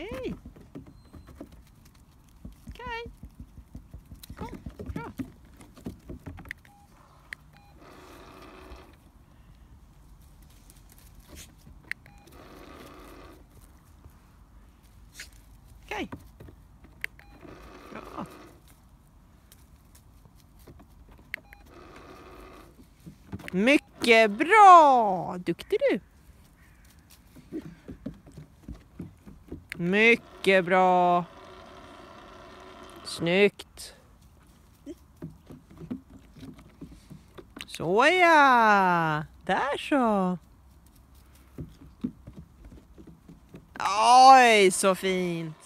Nej. Okej. Kom, bra. Okej. Bra. Mycket bra! Duktig du. Mycket bra. Snyggt. Så ja. Där så. Oj, så fint.